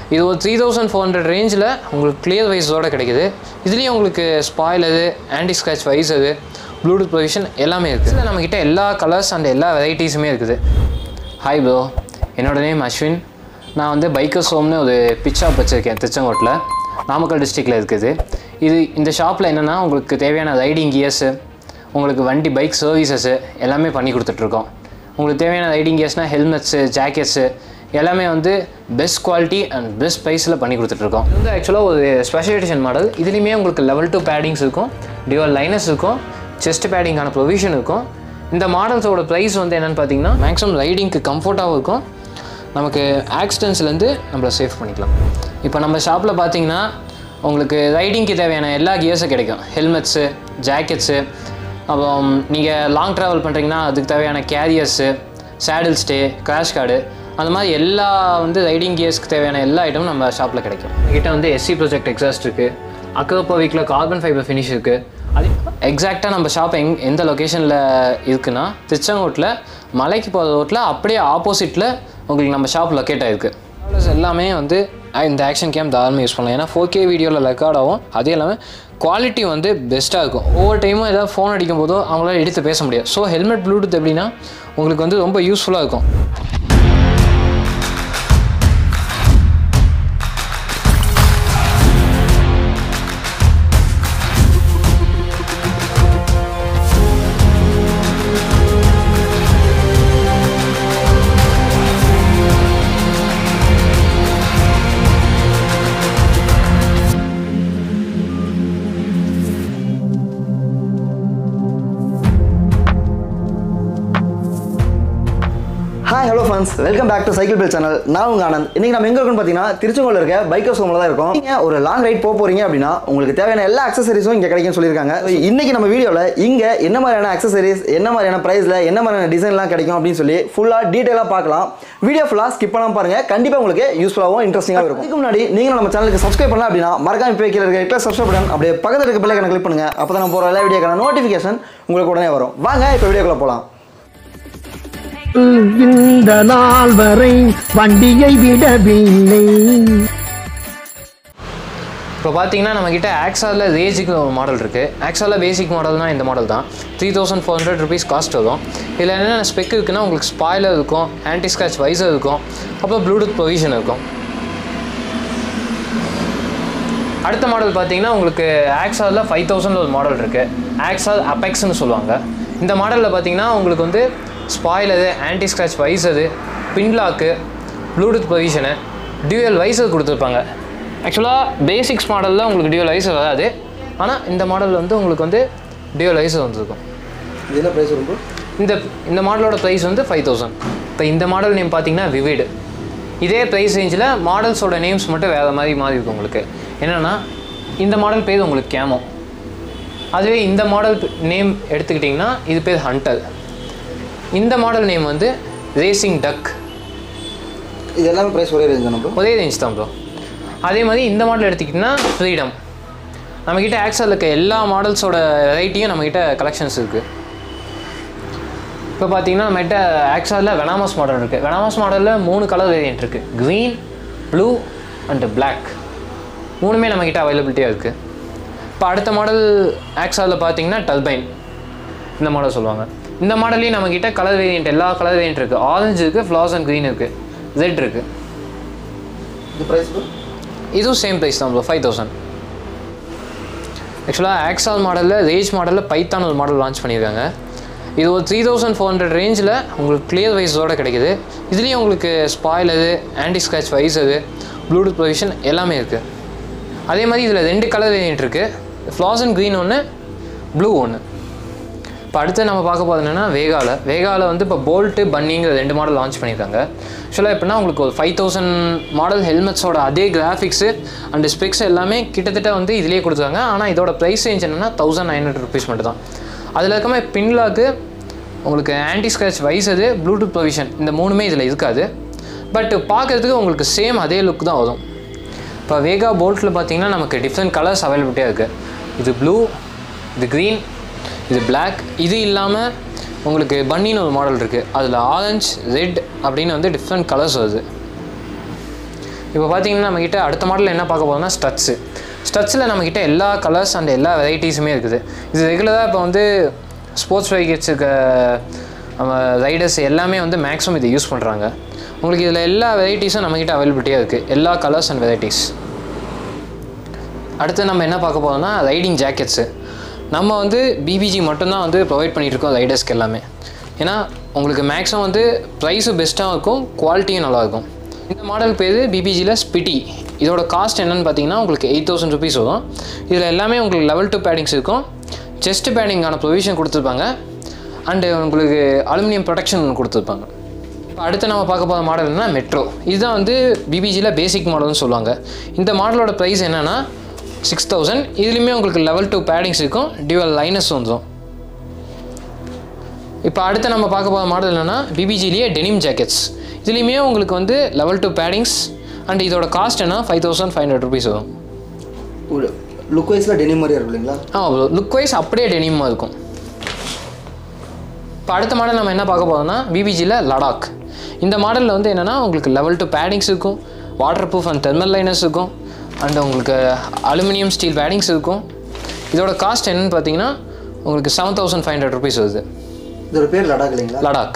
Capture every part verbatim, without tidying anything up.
இது ஒரு three thousand four hundred ரேஞ்சில் உங்களுக்கு கிளியர் வைஸோடு கிடைக்குது. இதுலேயும் உங்களுக்கு ஸ்பாயில் அது, ஆன்டி ஸ்க்ராட்ச் வைஸ் அது, ப்ளூடூத் ப்ரொவிஷன் எல்லாமே இருக்குது. இதில் நம்மக்கிட்ட எல்லா கலர்ஸ் அண்ட் எல்லா வெரைட்டிஸுமே இருக்குது. ஹாய் ப்ரோ, என்னோடய நேம் அஸ்வின். நான் வந்து பைக்கர்ஸ் ஹோம்னு ஒரு பிச் ஷாப் வச்சுருக்கேன் திருச்செங்கோட்டில், நாமக்கல் டிஸ்ட்ரிக்டில் இருக்குது. இது இந்த ஷாப்பில் என்னென்னா உங்களுக்கு தேவையான ரைடிங் கியர்ஸு, உங்களுக்கு வண்டி பைக் சர்வீசஸ்ஸு எல்லாமே பண்ணி கொடுத்துட்ருக்கோம். உங்களுக்கு தேவையான ரைடிங் கியர்ஸ்னால் ஹெல்மெட்ஸு, ஜாக்கெட்ஸு எல்லாமே வந்து பெஸ்ட் குவாலிட்டி அண்ட் பெஸ்ட் ப்ரைஸில் பண்ணி கொடுத்துட்ருக்கோம். இது வந்து ஆக்சுவலாக ஒரு ஸ்பெஷல் எடிஷன் மாடல். இதுலேயுமே உங்களுக்கு லெவல் டூ பேடிங்ஸ் இருக்கும், டியூவல் லைனர்ஸ் இருக்கும், செஸ்ட் பேடிங்கான ப்ரொவிஷன் இருக்கும். இந்த மாடல்ஸோட ப்ரைஸ் வந்து என்னென்னு பார்த்தீங்கன்னா மேக்ஸிமம் ரைடிங்க்கு கம்ஃபர்ட்டாகவும் இருக்கும், நமக்கு ஆக்சிடென்ட்ஸ்லேருந்து நம்மளை சேஃப் பண்ணிக்கலாம். இப்போ நம்ம ஷாப்பில் பார்த்தீங்கன்னா உங்களுக்கு ரைடிங்க்கு தேவையான எல்லா கியர்ஸும் கிடைக்கும். ஹெல்மெட்ஸு, ஜாக்கெட்ஸு, அப்புறம் நீங்கள் லாங் ட்ராவல் பண்ணுறீங்கன்னா அதுக்கு தேவையான carriers, saddle stay, crash guard, அந்த மாதிரி எல்லா வந்து ரைடிங் கியர்ஸ்க்கு தேவையான எல்லா ஐட்டமும் நம்ம ஷாப்பில் கிடைக்கும். என்கிட்ட வந்து எஸ்சி ப்ராஜெக்ட் எக்ஸாஸ்ட் இருக்குது, அக்ரோபோ வீக்கில் கார்பன் ஃபைபர் ஃபினிஷ் இருக்குது. அது எக்ஸாக்டாக நம்ம ஷாப் எங் எந்த லொக்கேஷனில் இருக்குன்னா திருச்செங்கோட்டில் மலைக்கு போகிற ரோட்டில் அப்படியே ஆப்போசிட்டில் உங்களுக்கு நம்ம ஷாப் லொக்கேட் ஆகிருக்கு. எல்லாமே வந்து இந்த ஆக்ஷன் கேம் தாராளமாக யூஸ் பண்ணலாம். ஏன்னா ஃபோர் கே வீடியோவில் ரெக்கார்ட் ஆகும், அதே இல்லாமல் குவாலிட்டி வந்து பெஸ்ட்டாக இருக்கும். ஒவ்வொரு டைமும் ஏதாவது ஃபோன் அடிக்கும் போதோ அவங்களால எடுத்து பேச முடியாது. ஸோ ஹெல்மெட் ப்ளூடூத் எப்படின்னா உங்களுக்கு வந்து ரொம்ப யூஸ்ஃபுல்லாக இருக்கும். Hi, hello friends, welcome back to Cycle Bill channel. நான் உங்க ஆனந்த். இன்னைக்கு நம்ம எங்க இருக்கோம்னு பாத்தீங்கன்னா திருச்செங்கோட்ல இருக்க பைக்கர்ஸ் ஹோம்ல தான் இருக்கோம். நீங்க ஒரு லாங் ரைட் போக போறீங்க அப்படின்னா உங்களுக்கு தேவையான எல்லா அக்சஸரீஸும் இங்க கிடைக்கும்னு சொல்லிருக்காங்க. இன்னைக்கு நம்ம வீடியோல இங்க என்ன மாதிரியான அக்சஸரீஸ், என்ன மாதிரியான பிரைஸ்ல, என்ன மாதிரியான டிசைன்லாம் கிடைக்கும் அப்படின்னு சொல்லி ஃபுல்லா டீடைலா பார்க்கலாம். வீடியோ ஃபுல்லா ஸ்கிப் பண்ணாம பாருங்க, கண்டிப்பா உங்களுக்கு யூஸ்ஃபுல்லாவும் இன்ட்ரெஸ்டிங்கா இருக்கும். இதுக்கு முன்னாடி நீங்க நம்ம சேனலுக்கு சப்ஸ்கிரைப் பண்ணலாம் அப்படின்னா மறக்காம இப்ப கீழ இருக்க ரெட் சப்ஸ்கிரைப் பட்டன் அப்படியே பக்கத்துல இருக்க பெல் ஐகானை கிளிக் பண்ணுங்க. அப்பதான் நம்ம போற எல்லா வீடியோக்கான நோட்டிஃபிகேஷன் உங்களுக்கு உடனே வரும். வாங்க இப்ப வீடியோக்குள்ள போலாம். இந்த நாள் வரை வண்டியை விடவில்லை. இப்போ பார்த்தீங்கன்னா நம்மக்கிட்ட ஆக்ஸாவில் ரேஜுக்கு ஒரு மாடல் இருக்குது. ஆக்ஸாவில் பேசிக் மாடல்னால் இந்த மாடல் தான். Three thousand four hundred rupees cost வரும். இதில் என்னென்ன ஸ்பெக் இருக்குன்னா உங்களுக்கு ஸ்பாயிலர் இருக்கும், ஆன்டி ஸ்க்ராட்ச் வைசர் இருக்கும், அப்புறம் ப்ளூடூத் ப்ரொவிஷன் இருக்கும். அடுத்த மாடல் பார்த்தீங்கன்னா உங்களுக்கு ஆக்ஸாவில் ஃபைவ் தௌசண்ட் ஒரு மாடல் இருக்குது. ஆக்ஸால் அப்பெக்ஸ்ன்னு சொல்லுவாங்க. இந்த மாடலில் பார்த்தீங்கன்னா உங்களுக்கு வந்து spoiler, anti scratch visor, pinlock, Bluetooth provision, dual visor கொடுத்துருப்பாங்க. ஆக்சுவலாக பேசிக்ஸ் மாடலில் உங்களுக்கு டியூவல் வைசர் வராது, ஆனால் இந்த மாடல் வந்து உங்களுக்கு வந்து டியூவல் வைசர் வந்துருக்கும். இது என்ன ப்ரைஸ் வரும்? இந்த இந்த மாடலோட ப்ரைஸ் வந்து ஃபைவ் தௌசண்ட். இப்போ இந்த மாடல் நேம் பார்த்தீங்கன்னா விவிடு. இதே ப்ரைஸ் ரேஞ்சில் மாடல்ஸோட நேம்ஸ் மட்டும் வேறு மாதிரி மாறி இருக்கும். உங்களுக்கு என்னென்னா இந்த மாடல் பேர் உங்களுக்கு கேமோ, அதுவே இந்த மாடல் நேம் எடுத்துக்கிட்டிங்கன்னா இது பேர் ஹண்டர். இந்த மாடல் நேம் வந்து ரேசிங் டக். இது எல்லாமே ப்ரைஸ் ஒரே ரேஞ்ச் தான் ப்ரோ? ஒரே ரேஞ்ச் தான் ப்ரோ. அதே மாதிரி இந்த மாடல் எடுத்துக்கிட்டிங்கன்னா ஃப்ரீடம். நம்மக்கிட்ட ஆக்ஸாவில் இருக்க எல்லா மாடல்ஸோட வெரைட்டியும் நம்மக்கிட்ட கலெக்ஷன்ஸ் இருக்குது. இப்போ பார்த்தீங்கன்னா நம்மகிட்ட ஆக்ஸாவில் வெனாமஸ் மாடல் இருக்குது. வெனாமஸ் மாடலில் மூணு கலர் வேரியன்ட் இருக்குது. க்ரீன், ப்ளூ அண்டு பிளாக், மூணுமே நம்மக்கிட்ட அவைலபிலிட்டியாக இருக்குது. இப்போ அடுத்த மாடல் ஆக்ஸாவில் பார்த்தீங்கன்னா டர்பைன், இந்த மாடல் சொல்லுவாங்க. இந்த மாடல்லையும் நம்மக்கிட்ட கலர் வேரியன்ட் எல்லா கலர் வேரியன்ட் இருக்குது. ஆரஞ்சு இருக்குது, ஃப்ளாஸ் அண்ட் க்ரீன் இருக்குது, ரெட் இருக்குது. இது ப்ரைஸ் இதுவும் சேம் ப்ரைஸ் தான் ப்ரோ, ஃபைவ் தௌசண்ட். ஆக்சுவலாக ஆக்ஸால் மாடலில் ரேஜ் மாடலில் பைத்தான் ஒரு மாடல் லான்ச் பண்ணியிருக்காங்க. இது ஒரு த்ரீ தௌசண்ட் ஃபோர் ஹண்ட்ரட் ரேஞ்சில் உங்களுக்கு கிளியர் வைஸோடு கிடைக்குது. இதுலேயும் உங்களுக்கு spoiler, anti scratch visor, Bluetooth provision எல்லாமே இருக்குது. அதே மாதிரி இதில் ரெண்டு கலர் வேரியன்ட் இருக்குது. ஃப்ளாஸ் அண்ட் க்ரீன் ஒன்று, ப்ளூ ஒன்று. இப்போ அடுத்து நம்ம பார்க்க போகிறது என்னென்னா வேகாவில். வேகாவில் வந்து இப்போ போல்ட்டு, பன்னிங்கிற ரெண்டு மாடல் லான்ச் பண்ணியிருக்காங்க. ஆக்சுவலாக எப்படின்னா உங்களுக்கு ஒரு ஃபைவ் தௌசண்ட் மாடல் ஹெல்மெட்ஸோட அதே கிராஃபிக்ஸு அண்ட் ஸ்பெக்ஸ் எல்லாமே கிட்டத்தட்ட வந்து இதிலே கொடுத்துருக்காங்க. ஆனால் இதோட ப்ரைஸ் ரேஞ்ச் என்னென்னா தௌசண்ட் நைன் ஹண்ட்ரட் ருபீஸ் மட்டும் தான். அதில் இருக்காம பின்லாக்கு, உங்களுக்கு anti scratch visor, Bluetooth provision இந்த மூணுமே இதில் இருக்காது. பட் பார்க்குறதுக்கு உங்களுக்கு சேம் அதே லுக் தான் வரும். இப்போ வேகா போல்ட்டில் பார்த்தீங்கன்னா நமக்கு டிஃப்ரெண்ட் கலர்ஸ் அவைலபிலிட்டியாக இருக்குது. இது ப்ளூ, இது க்ரீன், இது பிளாக். இது இல்லாமல் உங்களுக்கு பன்னின்னு ஒரு மாடல் இருக்குது. அதில் ஆரஞ்ச், ரெட் அப்படின்னு வந்து டிஃப்ரெண்ட் கலர்ஸ் வருது. இப்போ பார்த்தீங்கன்னா நம்மக்கிட்ட அடுத்த மாடலில் என்ன பார்க்க போகிறோம்னா ஸ்டட்ஸு. ஸ்டட்ஸில் நம்மக்கிட்ட எல்லா கலர்ஸ் அண்ட் எல்லா வெரைட்டிஸுமே இருக்குது. இது ரெகுலராக இப்போ வந்து ஸ்போர்ட்ஸ் பைக் வச்சுருக்க நம்ம ரைடர்ஸ் எல்லாமே வந்து மேக்ஸிமம் இதை யூஸ் பண்ணுறாங்க. உங்களுக்கு இதில் எல்லா வெரைட்டிஸும் நம்மக்கிட்ட அவைலபிலிட்டியாக இருக்குது, எல்லா கலர்ஸ் அண்ட் வெரைட்டிஸ். அடுத்து நம்ம என்ன பார்க்க போகிறோம்னா ரைடிங் ஜாக்கெட்ஸு. நம்ம வந்து பிபிஜி மட்டும்தான் வந்து ப்ரொவைட் பண்ணிகிட்ருக்கோம் ரைடர்ஸ்க்கு எல்லாமே. ஏன்னா உங்களுக்கு மேக்ஸிமம் வந்து ப்ரைஸும் பெஸ்ட்டாகவும் இருக்கும், குவாலிட்டியும் நல்லாயிருக்கும். இந்த மாடல் பேர் பிபிஜியில் ஸ்பிட்டி. இதோட காஸ்ட் என்னென்னு பார்த்தீங்கன்னா உங்களுக்கு எயிட் தௌசண்ட் ருபீஸ் வரும். இதில் எல்லாமே உங்களுக்கு லெவல் டூ பேடிங்ஸ் இருக்கும், செஸ்ட் பேடிங்கான ப்ரொவிஷன் கொடுத்துருப்பாங்க, அண்டு உங்களுக்கு அலுமினியம் ப்ரொடெக்ஷன் கொடுத்துருப்பாங்க. இப்போ அடுத்து நம்ம பார்க்க போகிற மாடல் என்னன்னா மெட்ரோ. இதுதான் வந்து பிபிஜியில் பேசிக் மாடல்னு சொல்லுவாங்க. இந்த மாடலோட ப்ரைஸ் என்னென்னா சிக்ஸ் தௌசண்ட். இதுலேயுமே உங்களுக்கு லெவல் டூ பேடிங்ஸ் இருக்கும், டியூவல் லைனஸ் வந்துடும். இப்போ அடுத்து நம்ம பார்க்க போகிற மாடல் என்னென்னா பிபிஜிலேயே டெனிம் ஜாக்கெட்ஸ். இதுலேயுமே உங்களுக்கு வந்து லெவல் டூ பேடிங்ஸ் அண்ட் இதோட காஸ்ட் என்ன five thousand five hundred rupees வரும். ஒரு லுக் வைஸில் டெனிம் மாதிரியே இருக்கும் இல்லைங்களா? ஆ, லுக் வைஸ் அப்படியே டெனிமாக இருக்கும். இப்போ அடுத்த மாடல் நம்ம என்ன பார்க்க போகிறோம்னா பிபிஜியில் லடாக். இந்த மாடலில் வந்து என்னென்னா உங்களுக்கு லெவல் டூ பேடிங்ஸ் இருக்கும், waterproof and thermal liners இருக்கும், அண்ட் உங்களுக்கு அலுமினியம் ஸ்டீல் பேடிங்ஸ் இருக்கும். இதோட காஸ்ட் என்னென்னு பார்த்தீங்கன்னா உங்களுக்கு seven thousand five hundred rupees வருது. இதோட பேர் லடாக் இல்லைங்களா? லடாக்.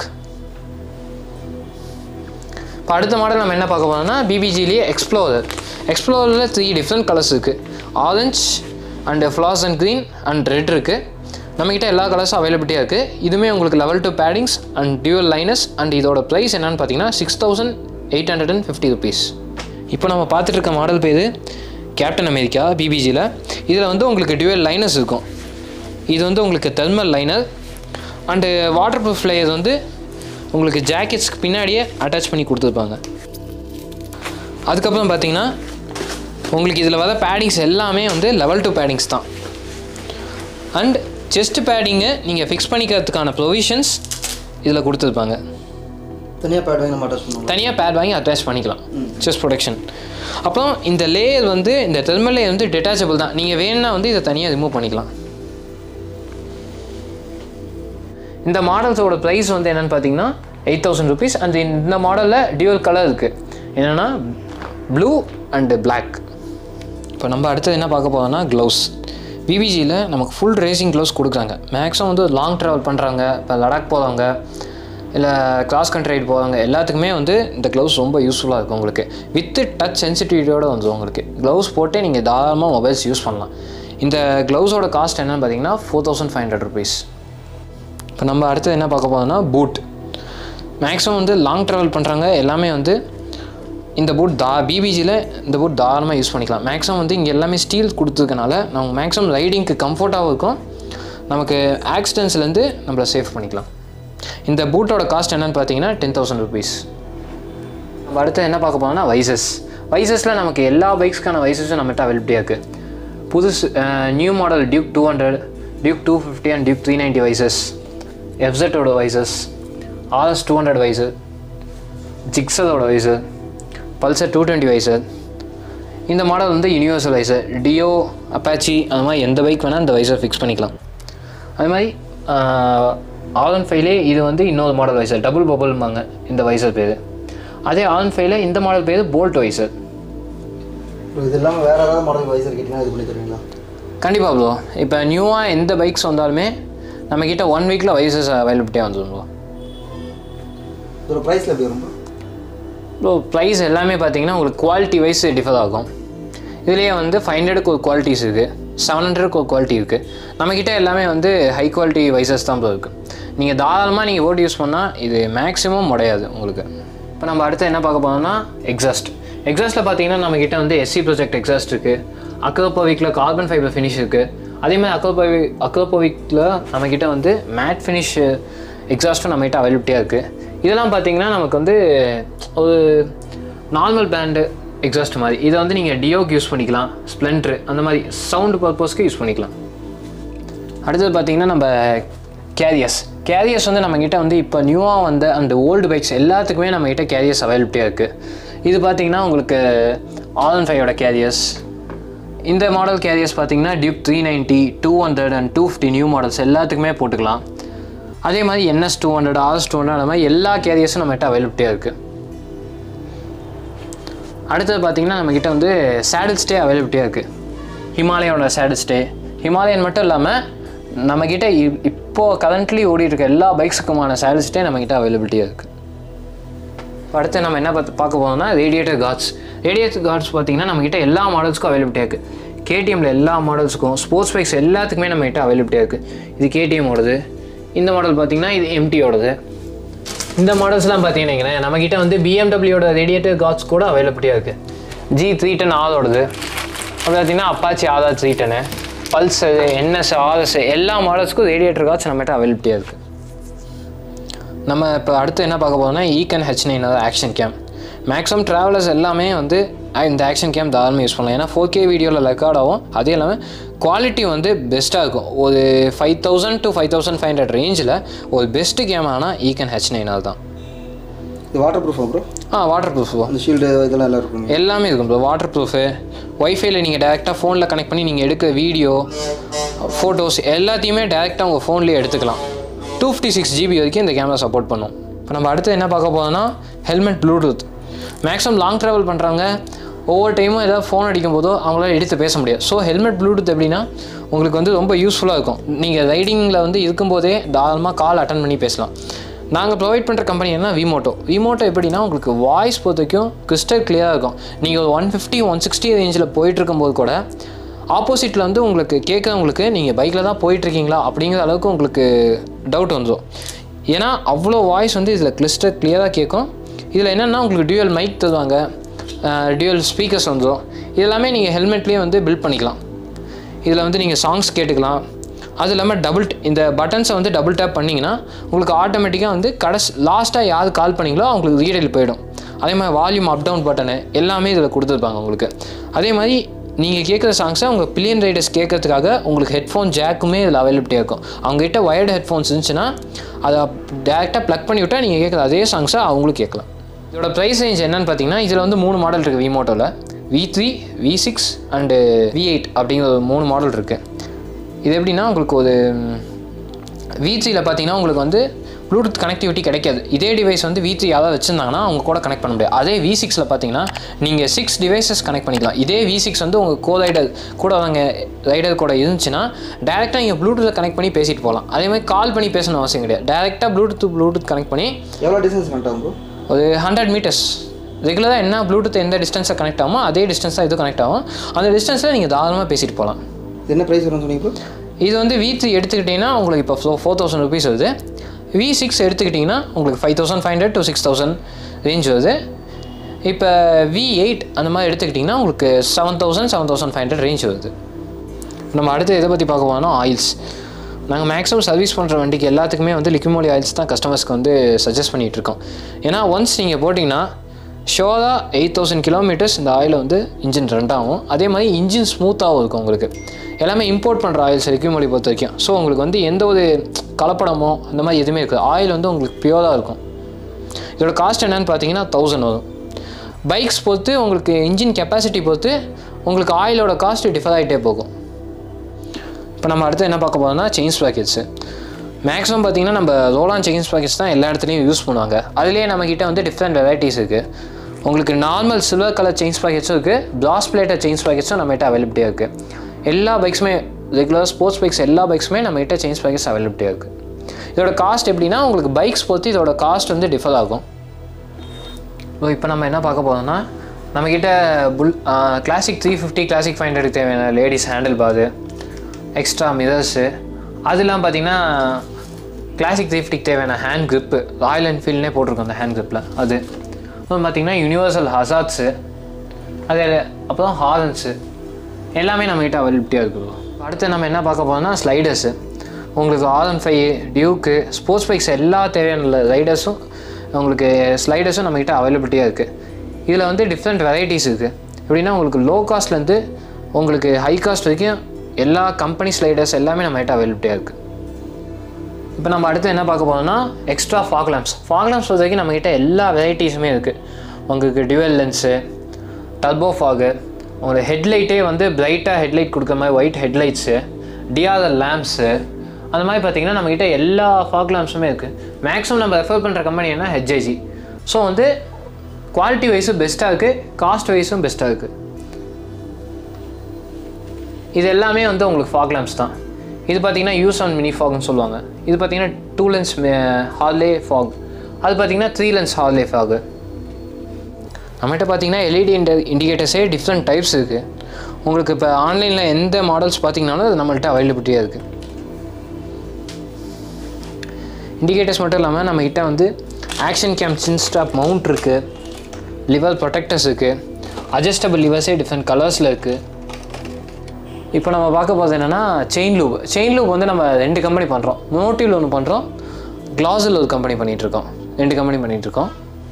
இப்போ அடுத்த மாடல் நம்ம என்ன பார்க்க போகிறோம்னா பிபிஜிலேயே எக்ஸ்ப்ளோரர். எக்ஸ்ப்ளோரரில் த்ரீ டிஃப்ரெண்ட் கலர்ஸ் இருக்குது. Orange and flash and green and red இருக்குது. நம்மக்கிட்ட எல்லா கலர்ஸும் அவைலபிலிட்டியாக இருக்குது. இதுவுமே உங்களுக்கு level two paddings and dual liners and இதோட ப்ரைஸ் என்னென்னு பார்த்தீங்கன்னா six thousand eight hundred and fifty rupees. இப்போ நம்ம பார்த்துட்டு இருக்க மாடல் பேர் கேப்டன் அமெரிக்கா பிபிஜியில். இதில் வந்து உங்களுக்கு டியூவல் லைனஸ் இருக்கும். இது வந்து உங்களுக்கு thermal liner and waterproof layer வந்து உங்களுக்கு ஜாக்கெட்ஸ்க்கு பின்னாடியே அட்டாச் பண்ணி கொடுத்துருப்பாங்க. அதுக்கப்புறம் பார்த்தீங்கன்னா உங்களுக்கு இதில் வர பேடிங்ஸ் எல்லாமே வந்து லெவல் டூ பேடிங்ஸ் தான். அண்ட் செஸ்ட் பேடிங்கை நீங்கள் ஃபிக்ஸ் பண்ணிக்கிறதுக்கான ப்ரொவிஷன்ஸ் இதில் கொடுத்துருப்பாங்க. தனியாக பேட் வாங்கி நம்ம அட்டாச் பண்ணுவோம். தனியாக பேட் வாங்கி அட்டாச் பண்ணிக்கலாம், செஸ்ட் ப்ரொடெக்ஷன். அப்புறம் இந்த லேயர் வந்து இந்த தெர்மல் லேயர் வந்து டிட்டாச்சபிள் தான். நீங்கள் வேணுன்னா வந்து இதை தனியாக ரிமூவ் பண்ணிக்கலாம். இந்த மாடல்ஸோட ப்ரைஸ் வந்து என்னென்னு பார்த்தீங்கன்னா எயிட் தௌசண்ட் ருபீஸ். அண்ட் இந்த மாடலில் டியூவல் கலர் இருக்குது, என்னென்னா ப்ளூ அண்டு பிளாக். இப்போ நம்ம அடுத்தது என்ன பார்க்க போகிறோம்னா க்ளவுஸ். பிபிஜியில் நமக்கு ஃபுல் ரேசிங் க்ளவுஸ் கொடுக்குறாங்க. மேக்ஸிமம் வந்து லாங் ட்ராவல் பண்ணுறாங்க, இப்போ லடாக் போகிறவங்க இல்லை கிராஸ் கண்ட்ரி ரைட் போகிறவங்க எல்லாத்துக்குமே வந்து இந்த க்ளவுஸ் ரொம்ப யூஸ்ஃபுல்லாக இருக்கும். உங்களுக்கு வித்து டச் சென்சிட்டிவிட்டியோடு வந்துடும். உங்களுக்கு க்ளவுஸ் போட்டே நீங்கள் தாராளமாக மொபைல்ஸ் யூஸ் பண்ணலாம். இந்த க்ளவுஸோட காஸ்ட் என்னென்னு பார்த்தீங்கன்னா four thousand five hundred rupees. இப்போ நம்ம அடுத்தது என்ன பார்க்க போகிறோம்னா பூட். மேக்ஸிமம் வந்து லாங் ட்ராவல் பண்ணுறாங்க எல்லாமே வந்து இந்த பூட் தா பிபிஜியில் இந்த பூட் தாராளமாக யூஸ் பண்ணிக்கலாம். மேக்ஸிமம் வந்து இங்கே எல்லாமே ஸ்டீல் கொடுத்துருக்கனால நமக்கு மேக்ஸிமம் ரைடிங்க்கு கம்ஃபர்ட்டாகவும் இருக்கும், நமக்கு ஆக்சிடென்ட்ஸ்லேருந்து நம்மளை சேஃப் பண்ணிக்கலாம். இந்த பூட்டோட காஸ்ட் என்னென்னு பார்த்தீங்கன்னா டென் தௌசண்ட் ருபீஸ். நம்ம அடுத்து என்ன பார்க்க போகிறோம்னா வைசஸ். வைசஸில் நமக்கு எல்லா பைக்ஸ்க்கான வைசஸும் நம்மகிட்ட அவைலபிலிட்டியாக இருக்குது. புதுசு new model Duke two hundred, Duke two fifty and Duke three ninety வைசஸ், எஃப்செட்டோட வைசஸ், ஆர்எஸ் டூ ஹண்ட்ரட் வைசர், ஜிக்ஸரோட visor, Pulsar two twenty visor. இந்த மாடல் வந்து யூனிவர்சல் வைசர், டியோ, அப்பாச்சி அந்த மாதிரி எந்த பைக் வேணால் இந்த வைசர் ஃபிக்ஸ் பண்ணிக்கலாம். அது மாதிரி ஆர் ஒன் ஃபைவ்லே இது வந்து இன்னொரு மாடல் வைசர், டபுள் பபுள்பாங்க இந்த வைசர் பேர். அதே ஆர் ஒன் ஃபைவ்ல இந்த மாடல் பேர் போல்ட் வைசர். இது இல்லாமல் வேறு ஏதாவது மாடல் வைசர் கேட்டிங்கன்னா இது பண்ணி தருவீங்களா? கண்டிப்பாக ப்ரோ. இப்போ நியூவாக எந்த பைக்ஸ் வந்தாலுமே நம்மக்கிட்ட ஒன் வீக்கில் வைசஸ் அவைலபிலிட்டியாக வந்துடும் ப்ரோ. ஒரு ப்ரைஸில் எப்படி வரும் ப்ரோ? ப்ரைஸ் எல்லாமே பார்த்தீங்கன்னா உங்களுக்கு குவாலிட்டி வைஸ் டிஃபர் ஆகும். இதுலேயே வந்து ஃபைவ் ஹண்ட்ரடுக்கு ஒரு குவாலிட்டிஸ் இருக்குது, செவன் ஹண்ட்ரடுக்கு ஒரு குவாலிட்டி இருக்குது. நம்மக்கிட்ட எல்லாமே வந்து ஹை குவாலிட்டி வைசஸ் தான் ப்ரோ இருக்குது. நீங்கள் தாராளமாக நீங்கள் ஓட்டு யூஸ் பண்ணால் இது மேக்ஸிமம் உடையாது உங்களுக்கு. இப்போ நம்ம அடுத்து என்ன பார்க்க போனோம்னா எக்ஸாஸ்ட். எக்ஸாஸ்ட்டில் பார்த்தீங்கன்னா நம்மக்கிட்ட வந்து எஸ்சி ப்ராஜெக்ட் எக்ஸாஸ்ட் இருக்குது, அக்ரோபோவிக்கில் கார்பன் ஃபைபர் ஃபினிஷ் இருக்குது. அதேமாதிரி அக்ரோபோவி அக்ரோபோவிக்கில் நம்மக்கிட்ட வந்து மேட் ஃபினிஷ் எக்ஸாஸ்ட்டும் நம்மகிட்ட அவைலபிலிட்டியாக இருக்குது. இதெல்லாம் பார்த்தீங்கன்னா நமக்கு வந்து ஒரு நார்மல் பிராண்டு எக்ஸாஸ்ட் மாதிரி. இதை வந்து நீங்கள் டியோக்கு யூஸ் பண்ணிக்கலாம், ஸ்ப்ளெண்டர் அந்த மாதிரி சவுண்டு பர்பஸ்க்கு யூஸ் பண்ணிக்கலாம். அடுத்தது பார்த்தீங்கன்னா நம்ம கேரியர்ஸ். கேரியர்ஸ் வந்து நம்மக்கிட்ட வந்து இப்போ நியூவாக வந்த அந்த ஓல்டு பைக்ஸ் எல்லாத்துக்குமே நம்மக்கிட்ட கேரியர்ஸ் அவைலபிலிட்டியாக இருக்குது. இது பார்த்தீங்கன்னா உங்களுக்கு ஆர் ஒன் ஃபைவோட கேரியர்ஸ். இந்த மாடல் கேரியர்ஸ் பார்த்தீங்கன்னா Duke three ninety, two hundred and two fifty new models எல்லாத்துக்குமே போட்டுக்கலாம். அதே மாதிரி NS two hundred, RS two hundred அந்த மாதிரி எல்லா கேரியர்ஸும் நம்மகிட்ட அவைலபிலிட்டியாக இருக்குது. அடுத்தது பார்த்திங்கன்னா நம்மக்கிட்ட வந்து சேடில் ஸ்டே அவைலபிலிட்டியாக இருக்குது. ஹிமாலயோட சேடில் ஸ்டே, ஹிமாலயன் மட்டும் இல்லாமல் நம்மக்கிட்ட இப்போது கரண்ட்லி ஓடிட்டு இருக்க எல்லா பைக்ஸுக்குமான சேடில் ஸ்டே நம்மக்கிட்ட அவைலபிலிட்டியாக இருக்குது. அடுத்து நம்ம என்ன பார்த்து பார்க்க போனோம்னா ரேடியேட்டர் கார்ட்ஸ். ரேடியேட்டர் கார்ட்ஸ் பார்த்திங்கன்னா நம்மக்கிட்ட எல்லா மாடல்ஸுக்கும் அவைலபிலிட்டியாக இருக்குது. கேடிஎம்மில் எல்லா மாடல்ஸுக்கும், ஸ்போர்ட்ஸ் பைக்ஸ் எல்லாத்துக்குமே நம்மக்கிட்ட அவைலபிலிட்டியாக இருக்குது. இது கேடிஎம்மோடது. இந்த மாடல் பார்த்திங்கன்னா இது எம்டியோடது. இந்த மாடல்ஸ்லாம் பார்த்தீங்கன்னா நம்மக்கிட்ட வந்து பிஎம்டபிள்யூட ரேடியேட்டர் கார்ட்ஸ் கூட அவைலபிலிட்டியாக இருக்குது. ஜி த்ரீ டென் ஆதோடது, அப்படி பார்த்திங்கன்னா அப்பாச்சி ஆதா த்ரீ டென்னு, பல்ஸு, என்எஸ், ஆர்எஸ் எல்லா மாடல்ஸுக்கும் ரேடியேட்டர் கார்ட்ஸ் நம்மகிட்ட அவைலபிலிட்டியாக இருக்குது. நம்ம இப்போ அடுத்து என்ன பார்க்க போகிறோம்னா Eken H nine action cam. Maximum travellers எல்லாமே வந்து இந்த ஆக்ஷன் கேம் தாராளமாக யூஸ் பண்ணலாம். ஏன்னா ஃபோர் கே வீடியோவில் ரெக்கார்ட் ஆகும். அதே இல்லாமல் குவாலிட்டி வந்து பெஸ்ட்டாக இருக்கும். ஒரு five thousand to five thousand five hundred ரேஞ்சில் ஒரு பெஸ்ட்டு கேம் ஆனால் ஈகன் ஹெச் நைன் தான். இது வாட்டர் ப்ரூஃபா ப்ரோ? ஆ வாட்டர் ப்ரூஃப். அந்த ஷீல்டு இதெல்லாம் எல்லாம் இருக்கும், எல்லாமே இருக்கும் ப்ரோ. வாட்டர் ப்ரூஃபு, ஒய்ஃபைல நீங்கள் டேரெக்டாக ஃபோனில் கனெக்ட் பண்ணி நீங்கள் எடுக்க வீடியோ, ஃபோட்டோஸ் எல்லாத்தையுமே டேரெக்டாக உங்கள் ஃபோன்லேயே எடுத்துக்கலாம். டூ ஃபிஃப்டி சிக்ஸ் ஜிபி வரைக்கும் இந்த கேமரா சப்போர்ட் பண்ணும். இப்போ நம்ம அடுத்து என்ன பார்க்க போகிறோம்னா helmet Bluetooth. Maximum long travel பண்ணுறாங்க, ஒவ்வொரு டைமும் ஏதாவது ஃபோன் அடிக்கும் போதோ அவங்களால எடுத்து பேச முடியாது. ஸோ ஹெல்மெட் ப்ளூடூத் எப்படின்னா உங்களுக்கு வந்து ரொம்ப யூஸ்ஃபுல்லாக இருக்கும். நீங்கள் ரைடிங்கில் வந்து இருக்கும்போதே தாராளமாக கால் அட்டன் பண்ணி பேசலாம். நாங்கள் ப்ரொவைட் பண்ணுற கம்பெனி என்ன விமோட்டோ. விமோட்டோ எப்படின்னா உங்களுக்கு வாய்ஸ் பொறுத்த வரைக்கும் கிறிஸ்டல் கிளியராக இருக்கும். நீங்கள் ஒரு ஒன் ஃபிஃப்டி ஒன் சிக்ஸ்டி ரேஞ்சில் போயிட்டுருக்கும்போது கூட ஆப்போசிட்டில் வந்து உங்களுக்கு கேட்குறவங்களுக்கு நீங்கள் பைக்கில் தான் போயிட்டுருக்கீங்களா அப்படிங்கிற அளவுக்கு உங்களுக்கு டவுட் வந்துடும். ஏன்னா அவ்வளோ வாய்ஸ் வந்து இதில் கிறிஸ்டல் கிளியராக கேட்கும். இதில் என்னென்னா உங்களுக்கு டியூவல் மைக் தருவாங்க, டியூவல் ஸ்பீக்கர்ஸ் வந்துடும். இதெல்லாமே நீங்கள் ஹெல்மெட்லேயே வந்து பில்ட் பண்ணிக்கலாம். இதில் வந்து நீங்கள் சாங்ஸ் கேட்டுக்கலாம். அது இல்லாமல் டபுள் இந்த பட்டன்ஸை வந்து டபுள் டேப் பண்ணிங்கன்னா உங்களுக்கு ஆட்டோமேட்டிக்காக வந்து கடைசி லாஸ்ட்டாக யார் கால் பண்ணிங்களோ அவங்களுக்கு ரீடைல் போயிடும். அதே மாதிரி வால்யூம் அப் டவுன் பட்டனு எல்லாமே இதில் கொடுத்துருப்பாங்க உங்களுக்கு. அதே மாதிரி நீங்கள் கேட்குற சாங்ஸை உங்கள் பில்லியன் ரைடர்ஸ் கேட்கறதுக்காக உங்களுக்கு ஹெட்ஃபோன் ஜாக்குமே இதில் அவைலபிலிட்டியாக இருக்கும். அவங்ககிட்ட வயர்டு ஹெட்ஃபோன்ஸ் இருந்துச்சுன்னா அதை டேரெக்டாக ப்ளக் பண்ணி விட்டால் நீங்கள் கேட்குற அதே சாங்ஸை அவங்களும் கேட்கலாம். இதோட ப்ரைஸ் ரேஞ்ச் என்னென்னு பார்த்தீங்கன்னா இதில் வந்து மூணு மாடல் இருக்குது விமோட்டோவில். V three, V six and V eight அப்படிங்கிற ஒரு மூணு மாடல் இருக்குது. இது எப்படின்னா உங்களுக்கு ஒரு வி த்ரீயில் பார்த்தீங்கன்னா உங்களுக்கு வந்து ப்ளூடூத் கனெக்டிவிட்டி கிடைக்காது. இதே டிவைஸ் வந்து வி த்ரீ யாராவது வச்சுருந்தாங்கன்னா அவங்க கூட கனெக்ட் பண்ண முடியாது. அதே வி சிக்ஸில் பார்த்தீங்கன்னா நீங்கள் சிக்ஸ் டிவைசஸ் கனெக்ட் பண்ணிக்கலாம். இதே வி சிக்ஸ் வந்து உங்கள் கோ ரைடர் கூட அவங்க ரைடர் கூட இருந்துச்சுன்னா டேரெக்டாக நீங்கள் ப்ளூடூத்தில் கனெக்ட் பண்ணி பேசிட்டு போகலாம். அதே மாதிரி கால் பண்ணி பேசணும் அவசியம் கிடையாது. டேரெக்டாக ப்ளூடூத் ப்ளூடூத் கனெக்ட் பண்ணி எவ்வளோ டிஸ்டன்ஸ் கனெக்ட் ஆகும்? ஒரு ஹண்ட்ரட் மீட்டர்ஸ் ரெகுலராக என்ன ப்ளூடூத் எந்த டிஸ்டன்ஸை கனெக்ட் ஆகுமோ அதே டிஸ்டன்ஸ் தான் இது கனெக்ட் ஆகும். அந்த டிஸ்டன்ஸில் நீங்கள் தாராளமாக பேசிட்டு போகலாம். என்ன ப்ரைஸ் வரும்னு சொன்னீங்க? இது வந்து வி த்ரீ எடுத்துக்கிட்டிங்கன்னா உங்களுக்கு இப்போ ஃபோ ஃபோர் தௌசண்ட் ருபீஸ் வருது. வி சிக்ஸ் எடுத்துக்கிட்டிங்கன்னா உங்களுக்கு five thousand five hundred to six thousand range வருது. இப்போ வி எயிட் அந்த மாதிரி எடுத்துக்கிட்டிங்கன்னா உங்களுக்கு seven thousand seven thousand five hundred range வருது. நம்ம அடுத்து எதை பற்றி பார்க்க போனோம்னா ஆயில்ஸ். நாங்கள் மேக்ஸிமம் சர்வீஸ் பண்ணுற வண்டிக்கு எல்லாத்துக்குமே வந்து லிக்விட் ஆயில்ஸ் தான் கஸ்டமர்ஸ்க்கு வந்து சஜஸ்ட் பண்ணிகிட்ருக்கோம். ஏன்னா ஒன்ஸ் நீங்கள் போட்டிங்கன்னா ஷோராக எயிட் தௌசண்ட் கிலோமீட்டர்ஸ் இந்த ஆயிலை வந்து இன்ஜின் ரன் ஆகும். அதே மாதிரி இன்ஜின் ஸ்மூத்தாகவும் இருக்கும். உங்களுக்கு எல்லாமே இம்போர்ட் பண்ணுற ஆயில்ஸ் லிக்விட் பொறுத்த வரைக்கும். ஸோ உங்களுக்கு வந்து எந்த ஒரு கலப்படமோ அந்த மாதிரி எதுவுமே இருக்குது. ஆயில் வந்து உங்களுக்கு பியூராக இருக்கும். இதோட காஸ்ட் என்னென்னு பார்த்தீங்கன்னா தௌசண்ட் வரும். பைக்ஸ் பொறுத்து உங்களுக்கு இன்ஜின் கெப்பாசிட்டி பொறுத்து உங்களுக்கு ஆயிலோட காஸ்ட் டிஃபர் ஆகிட்டே போகும். இப்போ நம்ம அடுத்து என்ன பார்க்க போகிறோம்னா செயின் ஸ்ப்ராக்கெட்ஸு. மேக்ஸிமம் பார்த்திங்கன்னா நம்ம ரோலான் செயின் ஸ்ப்ராக்கெட்ஸ் தான் எல்லா இடத்துலையும் யூஸ் பண்ணுவாங்க. அதுலேயே நம்மக்கிட்ட வந்து டிஃப்ரெண்ட் வெரைட்டிஸ் இருக்குது. உங்களுக்கு நார்மல் சில்வர் கலர் செயின் ஸ்ப்ராக்கெட்ஸும் இருக்குது, பிராஸ் பிளேட்டட் செயின் ஸ்ப்ராக்கெட்ஸும் நம்மகிட்ட அவைலபிலிட்டியாக இருக்குது. எல்லா பைக்ஸுமே ரெகுலர் ஸ்போர்ட்ஸ் பைக்ஸ் எல்லா பைக்ஸுமே நம்மகிட்ட செயின் ஸ்ப்ராக்கெட்ஸ் அவைலபிலிட்டியாக இருக்குது. இதோட காஸ்ட் எப்படின்னா உங்களுக்கு பைக்ஸ் பொறுத்து இதோட காஸ்ட் வந்து டிஃபர் ஆகும். ஸோ இப்போ நம்ம என்ன பார்க்க போகிறோம்னா நம்மக்கிட்ட full classic three fifty classic five ஹண்ட்ரடுக்கு தேவையான ladies handle bar, extra mirrors, அதெல்லாம் பார்த்திங்கன்னா கிளாசிக் த்ரீ ஃபிஃப்டிக்கு தேவையான ஹேண்ட் க்ரிப்பு ராயல் என்ஃபீல்ட்னே போட்டிருக்கோம் அந்த ஹேண்ட் க்ரிப்பில். அது அப்புறம் பார்த்திங்கன்னா யூனிவர்சல் ஹசார்ட்ஸு, அது அப்புறம் ஹாரன்ஸு எல்லாமே நம்மகிட்ட அவைலபிலிட்டியாக இருக்குது. அடுத்து நம்ம என்ன பார்க்க போகிறோம்னா ஸ்லைடர்ஸு. உங்களுக்கு R one five, Duke, sports bikes எல்லா தேவையான ரைடர்ஸும் உங்களுக்கு ஸ்லைடர்ஸும் நம்மகிட்ட அவைலபிலிட்டியாக இருக்குது. இதில் வந்து டிஃப்ரெண்ட் வெரைட்டிஸ் இருக்குது. எப்படின்னா உங்களுக்கு லோ காஸ்ட்லேருந்து உங்களுக்கு ஹை காஸ்ட் வரைக்கும் எல்லா கம்பெனி ஸ்லைடர்ஸ் எல்லாமே நம்மகிட்ட அவைலபிலிட்டியாக இருக்குது. இப்போ நம்ம அடுத்து என்ன பார்க்க போகிறோம்னா extra fog lamps. Fog lamps பொறுத்த வரைக்கும் நம்மகிட்ட எல்லா வெரைட்டிஸுமே இருக்குது. உங்களுக்கு டியூவல் லென்ஸு, டர்போ ஃபாகு, உங்களுக்கு ஹெட்லைட்டே வந்து பிரைட்டாக ஹெட்லைட் கொடுக்குற மாதிரி ஒயிட் ஹெட்லைட்ஸு, டிஆர்எல் லேம்ப்ஸு, அந்த மாதிரி பார்த்திங்கன்னா நம்மகிட்ட எல்லா ஃபாக் லேம்ப்ஸுமே இருக்குது. மேக்ஸிமம் நம்ம ரெஃபர் பண்ணுற கம்பெனி என்ன ஹெச்ஐஜி. ஸோ வந்து குவாலிட்டி வைஸும் பெஸ்ட்டாக இருக்குது, காஸ்ட் வைஸும் பெஸ்ட்டாக இருக்குது. இது எல்லாமே வந்து உங்களுக்கு ஃபாக் லேம்ப்ஸ் தான். இது பார்த்தீங்கன்னா யூஸ் ஆன் மினி ஃபாக்னு சொல்லுவாங்க. இது பார்த்தீங்கன்னா டூ லென்ஸ் ஹார்லே ஃபாக், அது பார்த்தீங்கன்னா த்ரீ லென்ஸ் ஹார்லே ஃபாகு. நம்மகிட்ட பார்த்தீங்கன்னா எல்இடி இண்ட இண்டிகேட்டர்ஸே டிஃப்ரெண்ட் டைப்ஸ் இருக்குது. உங்களுக்கு இப்போ ஆன்லைனில் எந்த மாடல்ஸ் பார்த்தீங்கன்னாலும் அது நம்மள்கிட்ட அவைலபிலிட்டியாக இருக்குது. இண்டிகேட்டர்ஸ் மட்டும் இல்லாமல் நம்மகிட்ட வந்து action cam chin stop mount இருக்குது, லிவர் ப்ரொடெக்டர்ஸ் இருக்குது, அட்ஜஸ்டபிள் லிவர்ஸே டிஃப்ரெண்ட் கலர்ஸில் இருக்குது. இப்போ நம்ம பார்க்க போகிறது என்னென்னா செயின் லூப். செயின் லூப் வந்து நம்ம ரெண்டு கம்பெனி பண்ணுறோம். மோட்டிவில் ஒன்று பண்ணுறோம், கிளாஸில் ஒரு கம்பெனி பண்ணிகிட்ருக்கோம். ரெண்டு கம்பெனி பண்ணிகிட்ருக்கோம்.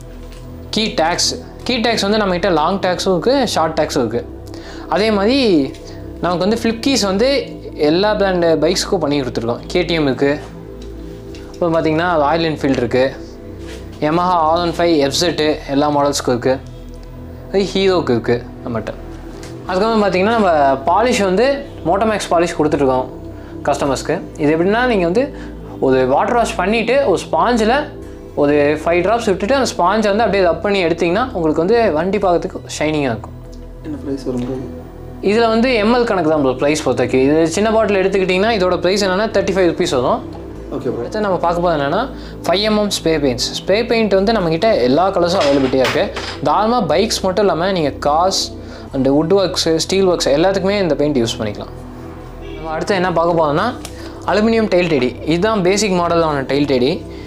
கீ டேக்ஸ் கீ டேக்ஸ் வந்து நம்மகிட்ட லாங் டேக்ஸும் இருக்குது, ஷார்ட் டேக்ஸும் இருக்குது. அதே மாதிரி நமக்கு வந்து ஃப்ளிப் கீஸ் வந்து எல்லா பிராண்டு பைக்ஸுக்கும் பண்ணி கொடுத்துருக்கோம். கேடிஎம் இருக்குது, இப்போ பார்த்திங்கன்னா ராயல் என்ஃபீல்டு இருக்குது, யமஹா ஆர் ஒன் ஃபைவ் எஃப்செட்டு எல்லா மாடல்ஸுக்கும் இருக்குது, அது ஹீரோவுக்கு இருக்குது நம்மகிட்ட. அதுக்கப்புறம் பார்த்திங்கன்னா நம்ம பாலிஷ் வந்து மோட்டோமேக்ஸ் பாலிஷ் கொடுத்துட்ருக்கோம் கஸ்டமர்ஸ்க்கு. இது எப்படின்னா நீங்கள் வந்து ஒரு வாட்டர் வாஷ் பண்ணிவிட்டு ஒரு ஸ்பாஞ்சில் ஒரு ஃபைவ் ட்ராப்ஸ் விட்டுட்டு அந்த ஸ்பாஞ்சை வந்து அப்படியே ரப் பண்ணி எடுத்திங்கன்னா உங்களுக்கு வந்து வண்டி பார்க்கறதுக்கு ஷைனிங்காக இருக்கும். என்ன ப்ரைஸ் வரும்? இதில் வந்து எம்எல் கணக்கு தான் ப்ரோ ப்ரைஸ் பொறுத்தக்கு. இது சின்ன பாட்டில் எடுத்துக்கிட்டிங்கன்னா இதோட ப்ரைஸ் என்னென்னா தேர்ட்டி ஃபைவ் ருபீஸ் வரும். Okay bro. அடுத்து நம்ம பார்க்க போகிறது என்னென்னா five mm spray paints. Spray paint வந்து நம்மக்கிட்ட எல்லா கலர்ஸும் அவைலபிலிட்டியாக இருக்குது. தாராளமாக பைக்ஸ் மட்டும் இல்லாமல் நீங்கள் cars and wood works, steel works எல்லாத்துக்குமே இந்த பெயிண்ட் யூஸ் பண்ணிக்கலாம். நம்ம அடுத்து என்ன பார்க்க போகிறோம்னா அலுமினியம் டெயில் டெடி. இதுதான் பேசிக் மாடலான டெயில் டெடி.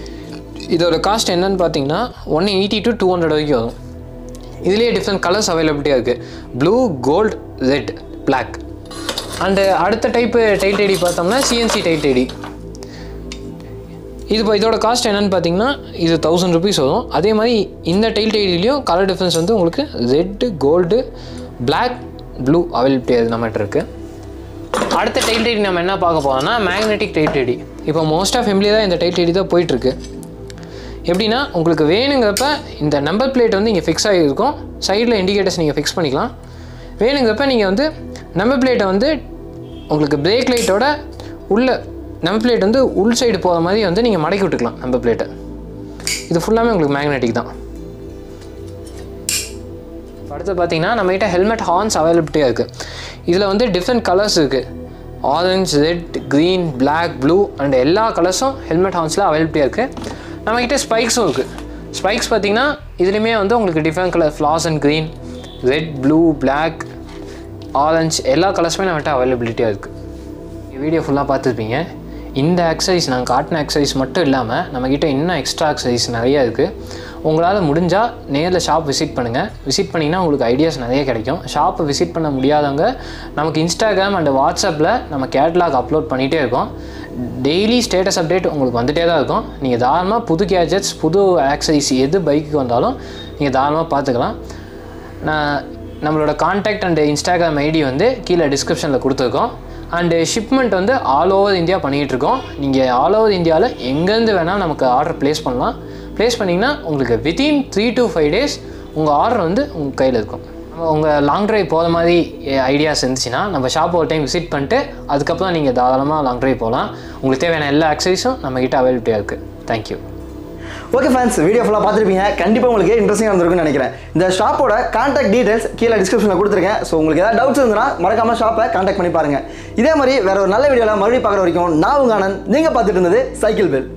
இதோட காஸ்ட் என்னன்னு பார்த்தீங்கன்னா one eighty to two hundred வரைக்கும் வரும். இதுலேயே டிஃப்ரெண்ட் கலர்ஸ் அவைலபிலிட்டியாக இருக்குது, blue, gold, red, black. And அடுத்த டைப்பு டெயில் டெடி பார்த்தோம்னா சிஎன்சி டெயில் டெடி. இது இப்போ இதோட காஸ்ட் என்னென்னு பார்த்தீங்கன்னா இது தௌசண்ட் ருபீஸ் வரும். அதே மாதிரி இந்த டெயில் டெடிலையும் கலர் டிஃப்ரென்ஸ் வந்து உங்களுக்கு red, gold, black, blue availability நம்மகிட்ட இருக்குது. அடுத்த டெயில் டெடி நம்ம என்ன பார்க்க போகிறோம்னா மேக்னெட்டிக் டெயில் டெடி. இப்போ மோஸ்ட் ஆஃப் ஃபேமிலியாக இந்த டெயில் டெடி தான் போயிட்டுருக்கு. எப்படின்னா உங்களுக்கு வேணுங்கிறப்ப இந்த நம்பர் பிளேட் வந்து இங்கே ஃபிக்ஸ் ஆகிருக்கும், சைடில் இண்டிகேட்டர்ஸ் நீங்கள் ஃபிக்ஸ் பண்ணிக்கலாம். வேணுங்கிறப்ப நீங்கள் வந்து நம்பர் பிளேட்டை வந்து உங்களுக்கு பிரேக் லைட்டோட உள்ள நம்பர் பிளேட் வந்து உள் சைடு போகிற மாதிரி வந்து நீங்கள் மடக்கி விட்டுக்கலாம் நம்பர் பிளேட்டை. இது ஃபுல்லாமே உங்களுக்கு மேக்னெட்டிக் தான். அடுத்து பார்த்தீங்கன்னா நம்மகிட்ட ஹெல்மெட் ஹார்ன்ஸ் அவைலபிலிட்டியாக இருக்குது. இதில் வந்து டிஃப்ரெண்ட் கலர்ஸ் இருக்குது, orange, red, green, black, blue and எல்லா கலர்ஸும் ஹெல்மெட் ஹார்ன்ஸில் அவைலபிலிட்டியாக இருக்குது. நம்மகிட்ட ஸ்பைக்ஸும் இருக்குது. ஸ்பைக்ஸ் பார்த்திங்கன்னா இதுலேயுமே வந்து உங்களுக்கு different colour flash and green, red, blue, black, orange எல்லா கலர்ஸுமே நம்மகிட்ட அவைலபிலிட்டியாக இருக்குது. வீடியோ ஃபுல்லாக பார்த்துருப்பீங்க. இந்த எக்ஸசைஸ் நாங்கள் காட்டின எக்ஸசைஸ் மட்டும் இல்லாமல் நம்மக்கிட்ட இன்னும் எக்ஸ்ட்ரா எக்ஸசைஸ் நிறையா இருக்குது. உங்களால் முடிஞ்சால் நேரில் ஷாப் விசிட் பண்ணுங்கள். விசிட் பண்ணிங்கன்னா உங்களுக்கு ஐடியாஸ் நிறைய கிடைக்கும். ஷாப்பை விசிட் பண்ண முடியாதவங்க நமக்கு இன்ஸ்டாகிராம் அண்ட் வாட்ஸ்அப்பில் நம்ம கேட்லாக் அப்லோட் பண்ணிகிட்டே இருக்கோம். டெய்லி ஸ்டேட்டஸ் அப்டேட் உங்களுக்கு வந்துகிட்டே தான் இருக்கும். நீங்கள் தாராளமாக புது கேஜெட்ஸ், புது ஆக்சசரிஸ் எது பைக்குக்கு வந்தாலும் நீங்கள் தாராளமாக பார்த்துக்கலாம். நான் நம்மளோட கான்டாக்ட் அண்ட் இன்ஸ்டாகிராம் ஐடி வந்து கீழே டிஸ்கிரிப்ஷனில் கொடுத்துருக்கோம். அண்டு ஷிப்மெண்ட் வந்து ஆல் ஓவர் இந்தியா பண்ணிகிட்ருக்கோம். நீங்கள் ஆல் ஓவர் இந்தியாவில் எங்கேருந்து வேணால் நமக்கு ஆர்டர் ப்ளேஸ் பண்ணலாம். ப்ளேஸ் பண்ணிங்கன்னா உங்களுக்கு within three to five days உங்கள் ஆர்டர் வந்து உங்கள் கையில் இருக்கும். நம்ம உங்கள் லாங் ட்ரைவ் போகிற மாதிரி ஐடியாஸ் இருந்துச்சுன்னா நம்ம ஷாப் ஒரு டைம் விசிட் பண்ணிட்டு அதுக்கப்புறம் நீங்கள் தாராளமாக லாங் ட்ரைவ் போகலாம். உங்களுக்கு தேவையான எல்லா ஆக்சசரிஸும் நம்மக்கிட்ட அவைலபிலிட்டியாக இருக்குது. தேங்க்யூ. ஓகே ஃப்ரெண்ட்ஸ், வீடியோ ஃபுல்லாக பார்த்துருப்பீங்க. கண்டிப்பாக உங்களுக்கு இன்ட்ரெஸ்டிங்காக இருந்திருக்குன்னு நினைக்கிறேன். இந்த ஷாப்போட கான்டாக்ட் டீடைல்ஸ் கீழே டிஸ்கிரிப்ஷனில் கொடுத்துருக்கேன். ஸோ உங்களுக்கு ஏதாவது டவுட்ஸ் இருந்ததுன்னா மறக்காமல் ஷாப்பை கான்டாக்ட் பண்ணி பாருங்கள். இதே மாதிரி வேறு ஒரு நல்ல வீடியோவில் மறுபடியும் பார்க்குற வரைக்கும் நான் உங்கள் ஆனந்த். நீங்கள் பார்த்துட்டு இருந்தது சைக்கிள் பெல்.